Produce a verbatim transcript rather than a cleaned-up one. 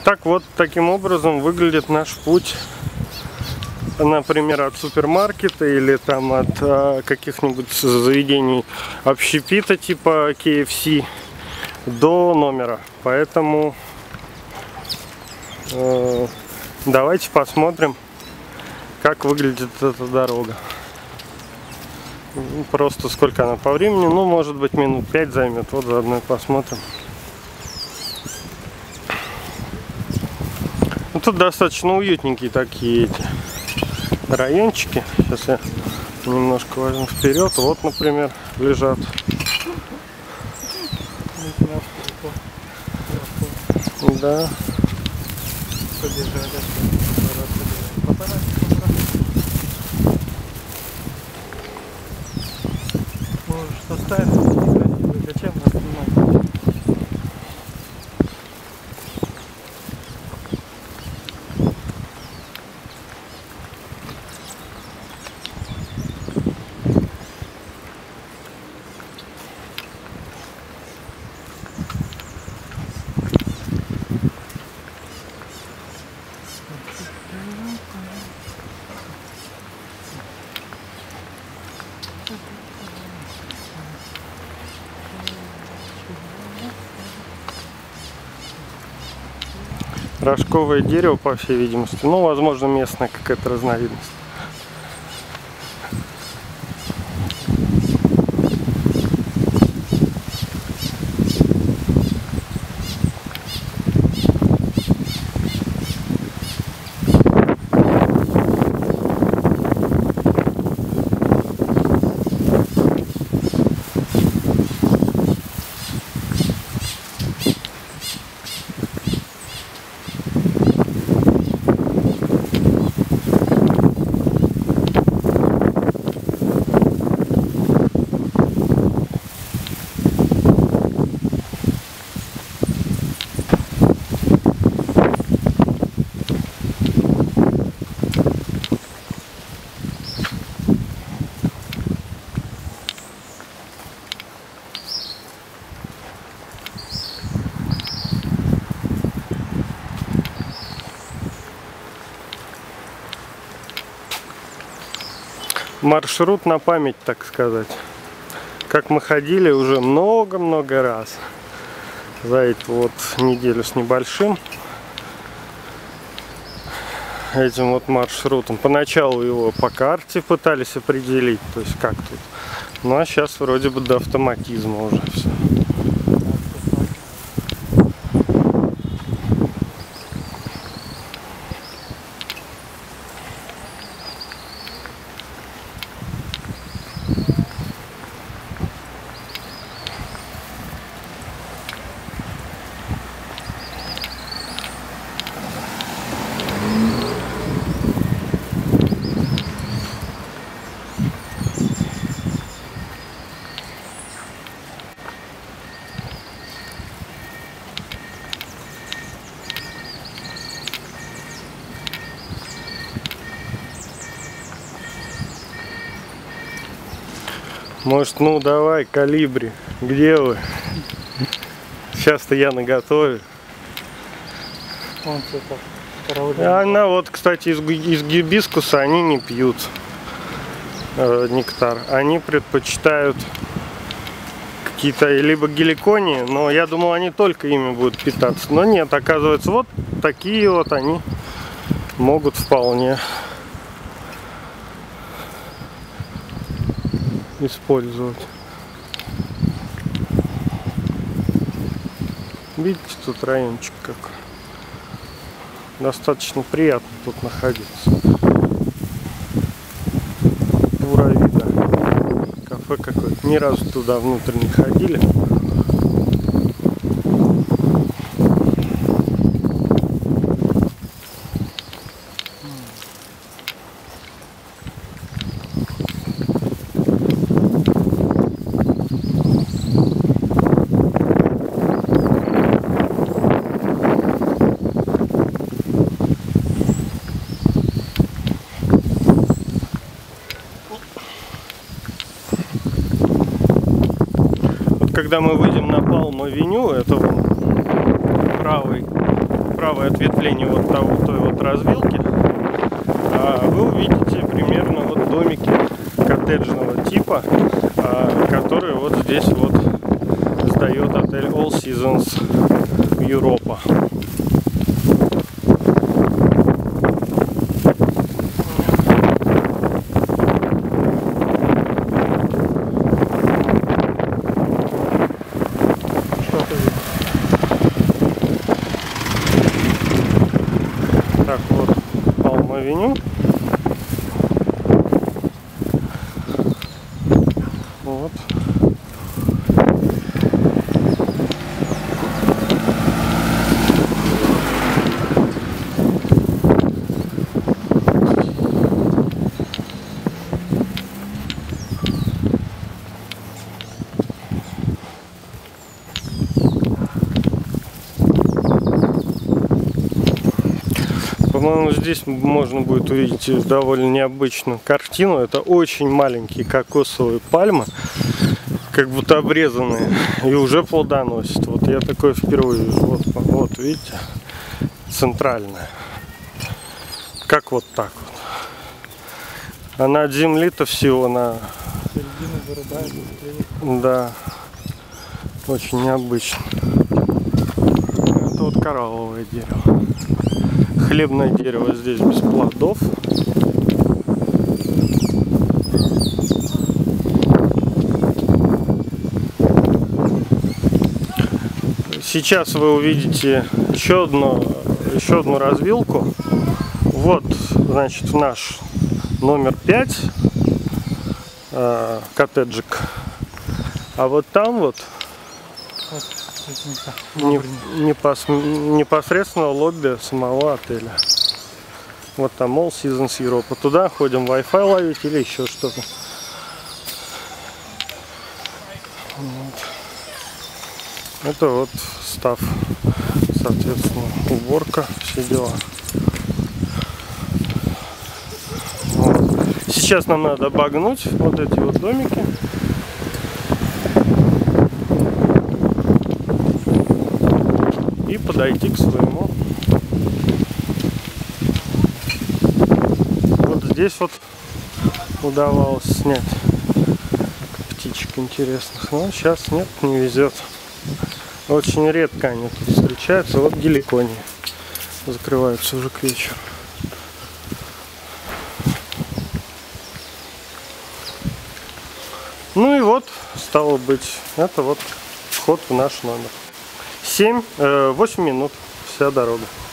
Так вот, таким образом выглядит наш путь, например, от супермаркета или там от а, каких-нибудь заведений общепита типа кей эф си до номера. Поэтому э, давайте посмотрим, как выглядит эта дорога. Просто сколько она по времени, ну, может быть, минут пять займет. Вот заодно и посмотрим. Ну, тут достаточно уютненькие такие эти райончики. Сейчас я немножко возьму вперед. Вот, например, лежат. Да. Можешь составить, зачем нас снимать? Рожковое дерево, по всей видимости. Ну, возможно, местная какая-то разновидность. Маршрут на память, так сказать. Как мы ходили уже много-много раз за эту вот неделю с небольшим этим вот маршрутом. Поначалу его по карте пытались определить, то есть как тут. Ну а сейчас вроде бы до автоматизма уже все. Может, ну давай, Колибри, где вы? Сейчас-то я наготове. Он что-то караулит. Она вот, кстати, из, из гибискуса они не пьют э, нектар. Они предпочитают какие-то либо геликонии, но я думал, они только ими будут питаться. Но нет, оказывается, вот такие вот они могут вполне использовать. Видите, тут райончик как. Достаточно приятно тут находиться. Буровида. Кафе какое-то. Ни разу туда внутрь не ходили. Когда мы выйдем на Палм-авеню, это вон правый, правое ответвление вот того, той вот развилки, вы увидите примерно вот домики коттеджного типа, которые вот здесь вот сдает отель All Seasons Europa. Так, вот Палм-авеню. Вот. По-моему, здесь можно будет увидеть довольно необычную картину. Это очень маленькие кокосовые пальмы, как будто обрезанные, и уже плодоносят. Вот я такое впервые вижу. Вот, вот видите, центральная. Как вот так вот. Она от земли-то всего на... Да. Очень необычно. Это вот коралловое дерево. Хлебное дерево здесь без плодов. Сейчас вы увидите еще одну, еще одну развилку. Вот, значит, наш номер пять, э, коттеджик. А вот там вот непосредственно лобби самого отеля. Вот там All Seasons Europa. Туда ходим Wi-Fi ловить или еще что-то. Вот. Это вот став, соответственно, уборка, все дела. Вот. Сейчас нам надо обогнуть вот эти вот домики. И подойти к своему. Вот здесь вот удавалось снять птичек интересных. Но сейчас нет, не везет. Очень редко они тут встречаются. Вот геликонии закрываются уже к вечеру. Ну и вот, стало быть, это вот вход в наш номер. семь, восемь минут вся дорога.